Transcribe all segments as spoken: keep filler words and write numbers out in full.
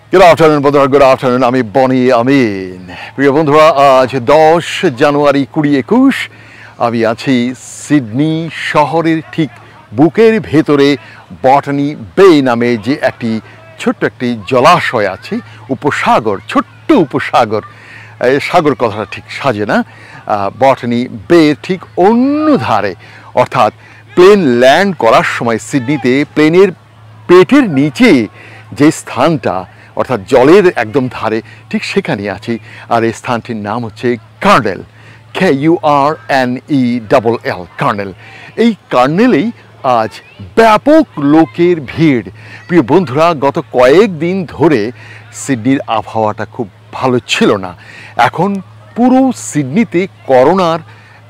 Good afternoon, বন্ধুরা, good afternoon. আমি বনি আমিন। প্রিয় বন্ধুরা, আজ দশ জানুয়ারি কুড়ি একুশ আমি আছি সিডনি শহরের ঠিক বুকের ভেতরে বটানি বে নামে যে একটি ছোট্ট একটি জলাশয় আছে, উপসাগর, ছোট্ট উপসাগর। সাগর কথাটা ঠিক সাজে না। বটানি বে ঠিক অন্য ধারে, অর্থাৎ প্লেন ল্যান্ড করার সময় সিডনিতে প্লেনের পেটের নিচে যে স্থানটা, অর্থাৎ জলের একদম ধারে, ঠিক সেখানে আছি। আর এই স্থানটির নাম হচ্ছে Kurnell, K U R N E double L, Kurnell. এই কার্নেলেই আজ ব্যাপক লোকের ভিড়। প্রিয় বন্ধুরা, গত কয়েকদিন ধরে সিডনির আবহাওয়াটা খুব ভালো ছিল না। এখন পুরো সিডনিতে করোনার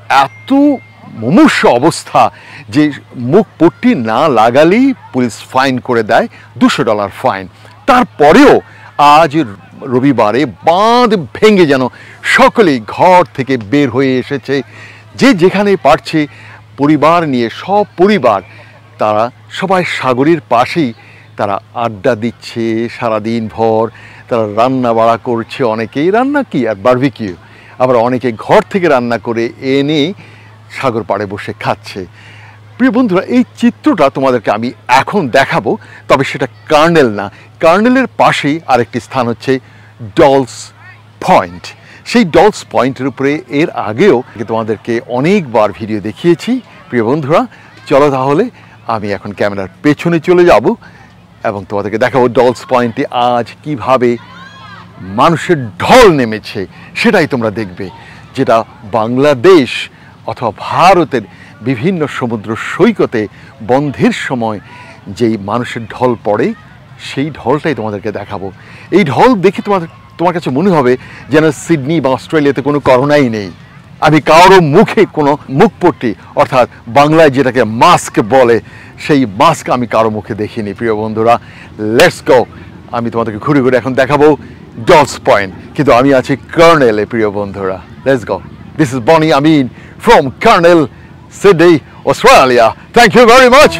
এত মুমূর্ষু অবস্থা যে মুখ পট্টি না লাগালেই পুলিশ ফাইন করে দেয়, দুশো ডলার ফাইন। তারপরেও আজ রবিবারে বাঁধ ভেঙে যেন সকলেই ঘর থেকে বের হয়ে এসেছে। যে যেখানে পারছে পরিবার নিয়ে, সব পরিবার তারা সবাই সাগরের পাশেই তারা আড্ডা দিচ্ছে সারাদিন ভর। তারা রান্না বাড়া করছে, অনেকেই রান্না কি আর বারবিকিউ, আবার অনেকে ঘর থেকে রান্না করে এনে সাগর পাড়ে বসে খাচ্ছে। প্রিয় বন্ধুরা, এই চিত্রটা তোমাদেরকে আমি এখন দেখাবো, তবে সেটা কার্নেল না। কার্নেলের পাশেই আরেকটি স্থান হচ্ছে ডলস পয়েন্ট। সেই ডলস পয়েন্টের উপরে এর আগেও তোমাদেরকে অনেকবার ভিডিও দেখিয়েছি। প্রিয় বন্ধুরা, চলো তাহলে আমি এখন ক্যামেরার পেছনে চলে যাব এবং তোমাদেরকে দেখাবো ডলস পয়েন্টে আজ কিভাবে মানুষের ঢল নেমেছে। সেটাই তোমরা দেখবে, যেটা বাংলাদেশ অথবা ভারতের বিভিন্ন সমুদ্র সৈকতে বন্ধের সময় যেই মানুষের ঢল পড়ে, সেই ঢলটাই তোমাদেরকে দেখাবো। এই ঢল দেখে তোমাদের তোমার কাছে মনে হবে যেন সিডনি বা অস্ট্রেলিয়াতে কোনো করোনাই নেই। আমি কারো মুখে কোনো মুখপট্টি, অর্থাৎ বাংলায় যেটাকে মাস্ক বলে, সেই মাস্ক আমি কারো মুখে দেখিনি। প্রিয় বন্ধুরা, লেটস গো। আমি তোমাদেরকে ঘুরে ঘুরে এখন দেখাবো ডলস পয়েন্ট, কিন্তু আমি আছি কার্নেলে। প্রিয় বন্ধুরা, let's go. This is Boni Amin from Careless, Sydney, Australia. Thank you very much.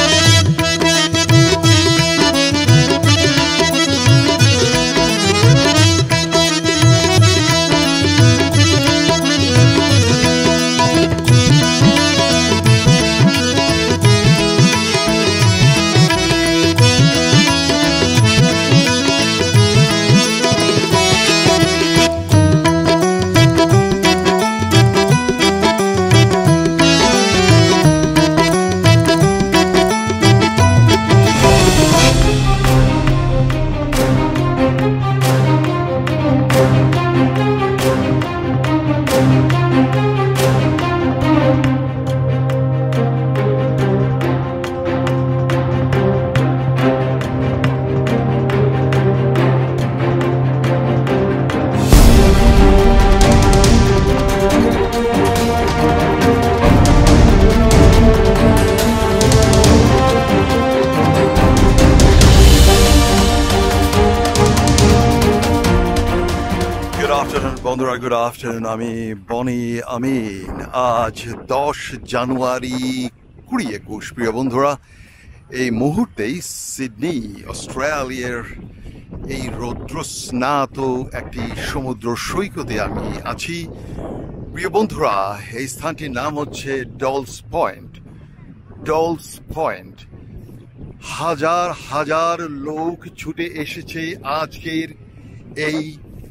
বন্ধুরা, গুড আফটারনুন। আমি বনি আমিন। আজ দশ জানুয়ারি কুড়ি একুশ। প্রিয় বন্ধুরা, এই মুহূর্তেই সিডনি অস্ট্রেলিয়ার এই রৌদ্রস্নাত একটি সমুদ্র সৈকতে আমি আছি। প্রিয় বন্ধুরা, এই স্থানটির নাম হচ্ছে ডলস পয়েন্ট। ডলস পয়েন্ট হাজার হাজার লোক ছুটে এসেছে আজকের এই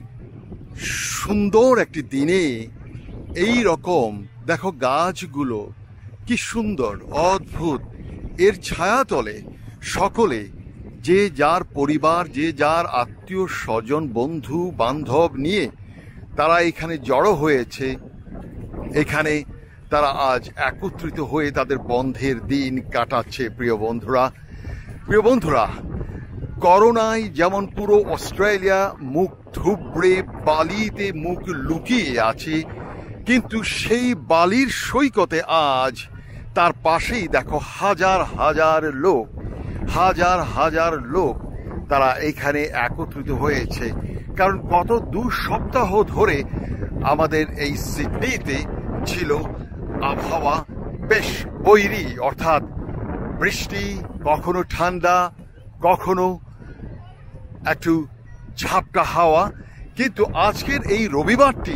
সুন্দর একটি দিনে। এই রকম দেখো, গাছগুলো কি সুন্দর, অদ্ভুত। এর ছায়াতলে সকলে যে যার পরিবার, যে যার আত্মীয় স্বজন, বন্ধু বান্ধব নিয়ে তারা এখানে জড়ো হয়েছে। এখানে তারা আজ একত্রিত হয়ে তাদের বন্ধের দিন কাটাচ্ছে। প্রিয় বন্ধুরা, প্রিয় বন্ধুরা করোনায় যেমন পুরো অস্ট্রেলিয়া মুখ থুবড়ে বালিতে মুখ লুকিয়ে আছে, কিন্তু সেই বালির সৈকতে আজ তার পাশেই দেখো হাজার হাজার লোক, হাজার হাজার লোক তারা এখানে একত্রিত হয়েছে। কারণ গত দু সপ্তাহ ধরে আমাদের এই সিডনিতে ছিল আবহাওয়া বেশ বৈরী, অর্থাৎ বৃষ্টি, কখনো ঠান্ডা, কখনো একটু ঝাপটা হাওয়া, কিন্তু আজকের এই রবিবারটি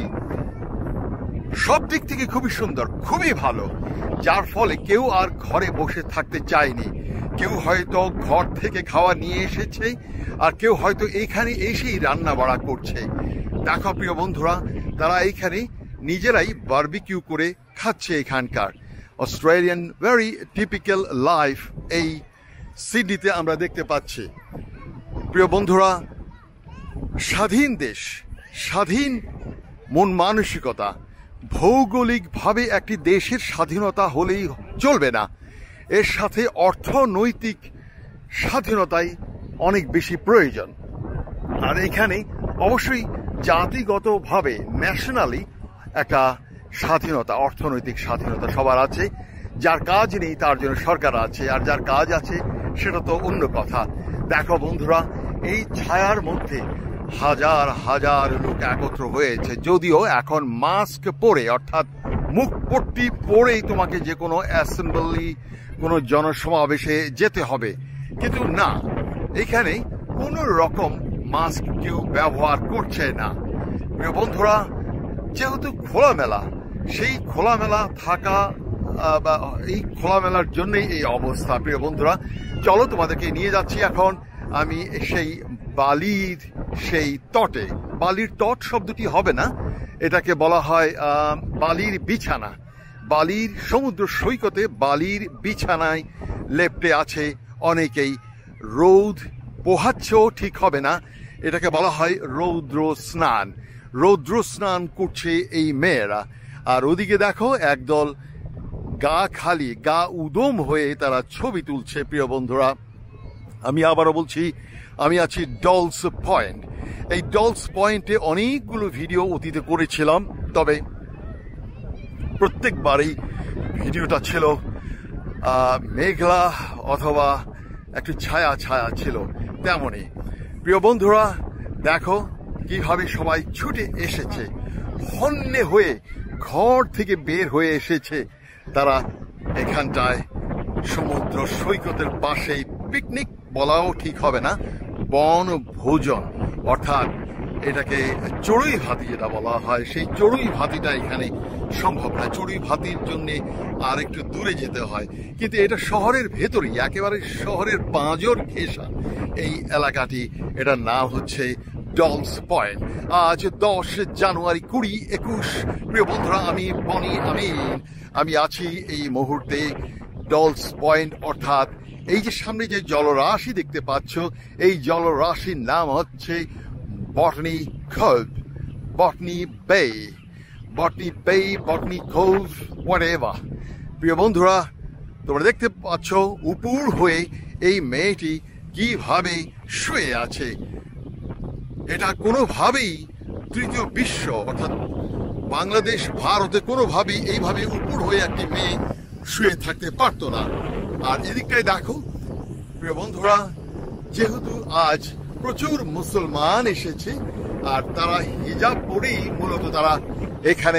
সব দিক থেকে খুবই সুন্দর, খুবই ভালো, যার ফলে কেউ আর ঘরে বসে থাকতে চায়নি। কেউ হয়তো ঘর থেকে খাওয়া নিয়ে এসেছে, আর কেউ হয়তো এইখানে এসেই রান্না বাড়া করছে। দেখো প্রিয় বন্ধুরা, তারা এইখানে নিজেরাই বারবিকিউ করে খাচ্ছে। এখানকার অস্ট্রেলিয়ান ভেরি টিপিক্যাল লাইফ এই সিডনিতে আমরা দেখতে পাচ্ছি। প্রিয় বন্ধুরা, স্বাধীন দেশ, স্বাধীন মন মানসিকতা, ভৌগোলিকভাবে একটি দেশের স্বাধীনতা হলেই চলবে না, এর সাথে অর্থনৈতিক স্বাধীনতাই অনেক বেশি প্রয়োজন। আর এখানে অবশ্যই জাতিগতভাবে ন্যাশনালি একটা স্বাধীনতা, অর্থনৈতিক স্বাধীনতা সবার আছে। যার কাজ নেই তার জন্য সরকার আছে, আর যার কাজ আছে সেটা তো অন্য কথা। দেখো বন্ধুরা, এই ছায়ার মধ্যে হাজার হাজার লোক একত্র হয়েছে, যদিও এখন মাস্ক পরে অর্থাৎ মুখ পট্টি পরেই তোমাকে যে কোনো অ্যাসেম্বলি, কোনো জনসমাবেশে যেতে হবে, কিন্তু না, এখানে কোনো রকম মাস্ক কেউ ব্যবহার করছে না। প্রিয় বন্ধুরা, যেহেতু খোলামেলা, সেই খোলামেলা থাকা বা এই খোলামেলার জন্যই এই অবস্থা। প্রিয় বন্ধুরা, চলো তোমাদেরকে নিয়ে যাচ্ছি এখন আমি সেই বালির সেই তটে। বালির তট শব্দটি হবে না, এটাকে বলা হয় বালির বিছানা। বালির সমুদ্র সৈকতে বালির বিছানায় লেপ্টে আছে অনেকেই। রৌদ পোহাচ্ছেও ঠিক হবে না, এটাকে বলা হয় রৌদ্র স্নান। রৌদ্র স্নান করছে এই মেয়েরা। আর ওদিকে দেখো একদল গা খালি, গা উদম হয়ে তারা ছবি তুলছে। প্রিয় বন্ধুরা, আমি আবারও বলছি, আমি আছি ডলস পয়েন্ট। এই ডলস পয়েন্টে অনেকগুলো ভিডিও অতীতে করেছিলাম, তবে প্রত্যেকবারই ভিডিওটা ছিল মেঘলা অথবা একটু ছায়া ছায়া ছিল তেমনই। প্রিয় বন্ধুরা, দেখো কিভাবে সবাই ছুটে এসেছে, হন্যে হয়ে ঘর থেকে বের হয়ে এসেছে তারা এখানটায় সমুদ্র সৈকতের পাশেই। পিকনিক বলাও ঠিক হবে না, বনভোজন, অর্থাৎ এটাকে চড়ুই ভাতি যেটা বলা হয়, সেই চড়ুই ভাতিটা এখানে সম্ভব না। চড়ুই ভাতির জন্য আর একটু দূরে যেতে হয়, কিন্তু এটা শহরের ভেতরেই, একেবারে শহরের পাঁজর ঘেঁষা এই এলাকাটি। এটার নাম হচ্ছে ডলস পয়েন্ট। আজ দশ জানুয়ারি কুড়ি একুশ। প্রিয় বন্ধুরা, আমি বনি আমিন, আমি আছি এই মুহূর্তে ডলস পয়েন্ট, অর্থাৎ এই যে সামনে যে জলরাশি দেখতে পাচ্ছ, এই জলরাশির নাম হচ্ছে Botany Cove, Botany Bay, Botany Bay, Botany Cove, whatever. প্রিয় বন্ধুরা, তোমরা দেখতে পাচ্ছ উপর হয়ে এই মেয়েটি কিভাবে শুয়ে আছে। এটা কোনোভাবেই তৃতীয় বিশ্ব অর্থাৎ বাংলাদেশ, ভারতে কোনোভাবেই এইভাবে উপর হয়ে একটি মেয়ে শুয়ে থাকতে পারতো না। আর এদিকটাই দেখো প্রিয় বন্ধুরা, যেহেতু আজ প্রচুর মুসলমান এসেছে আর তারা হিজাব পরেই মূলত তারা এখানে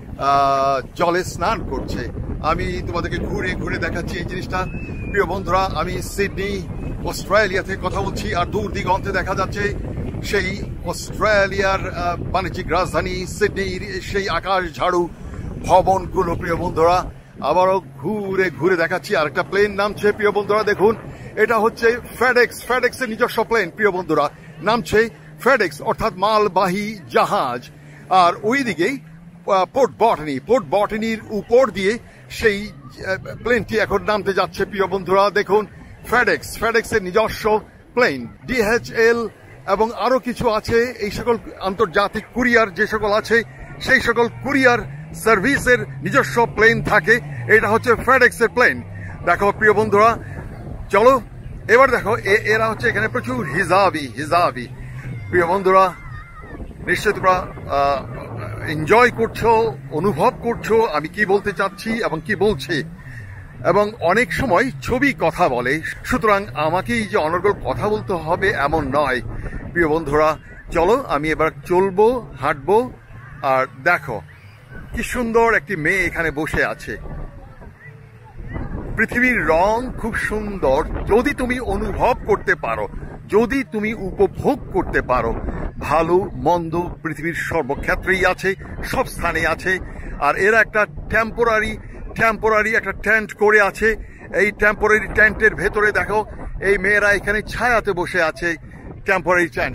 জলে স্নান করছে। আমি তোমাদেরকে ঘুরে ঘুরে দেখাচ্ছি এই জিনিসটা। প্রিয় বন্ধুরা, আমি সিডনি অস্ট্রেলিয়া থেকে কথা বলছি, আর দূর দিগন্তে দেখা যাচ্ছে সেই অস্ট্রেলিয়ার বাণিজ্যিক রাজধানী সিডনির সেই আকাশ ঝাড়ু ভবনগুলো। প্রিয় বন্ধুরা, আবারও ঘুরে ঘুরে দেখাচ্ছি। আর একটা প্লেন নামছে প্রিয় বন্ধুরা, দেখুন এটা হচ্ছে ফেডেক্স, ফেডেক্সের নিজস্ব প্লেন। প্রিয় বন্ধুরা, নামছে ফেডেক্স অর্থাৎ মালবাহী জাহাজ। আর ওইদিকেই পোর্ট বটনি, পোর্ট বটনির উপর দিয়ে সেই প্লেনটি এখন নামতে যাচ্ছে। প্রিয় বন্ধুরা, দেখুন ফেডেক্স, ফেডেক্সের নিজস্ব প্লেন। ডিএইচএল এবং আরো কিছু আছে, এই সকল আন্তর্জাতিক কুরিয়ার যে সকল আছে সেই সকল কুরিয়ার সার্ভিসের নিজস্ব প্লেন থাকে। এটা হচ্ছে ফেডেক্সের প্লেন। দেখো প্রিয় বন্ধুরা, চলো এবার দেখো এরা হচ্ছে এখানে প্রচুর হিজাবি, হিজাবি। প্রিয় বন্ধুরা, নিশ্চয়ই তোমরা এনজয় করছো, অনুভব করছো আমি কি বলতে চাচ্ছি এবং কি বলছি। এবং অনেক সময় ছবি কথা বলে, সুতরাং আমাকেই যে অনর্গল কথা বলতে হবে এমন নয়। প্রিয় বন্ধুরা, চলো আমি এবার চলবো, হাঁটবো। আর দেখো কি সুন্দর একটি মেয়ে এখানে বসে আছে। পৃথিবীর রং খুব সুন্দর যদি তুমি অনুভব করতে পারো, যদি তুমি উপভোগ করতে পারো, ভালো মন্দ পৃথিবীর সর্বক্ষেত্রেই আছে, সব স্থানে আছে। আর এরা একটা টেম্পোরারি টেম্পোরারি একটা টেন্ট করে আছে। এই টেম্পোরারি টেন্টের ভেতরে দেখো এই মেয়েরা এখানে ছায়াতে বসে আছে। Temporary tent.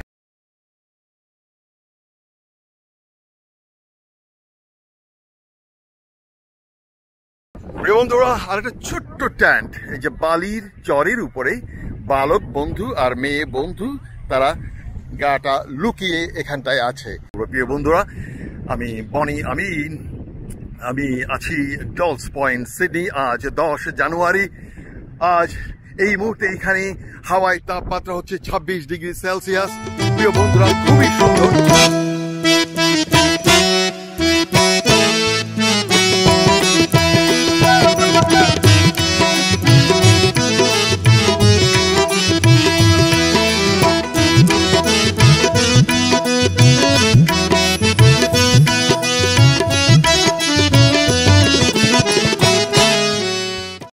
বন্ধুরা, আর একটা ছোট্ট টেন্ট, এই যে বালির চরের উপরে বালক বন্ধু আর মেয়ে বন্ধু তারা গাটা লুকিয়ে এখানটায় আছে। প্রিয় বন্ধুরা, আমি বনি আমিন, আমি আছি ডলস পয়েন্ট, সিডনি। আজ দশ জানুয়ারি। আজ এই মুহূর্তে এখানে হাওয়ায় তাপমাত্রা হচ্ছে ছাব্বিশ ডিগ্রি সেলসিয়াস। প্রিয় বন্ধুরা, খুবই সুন্দর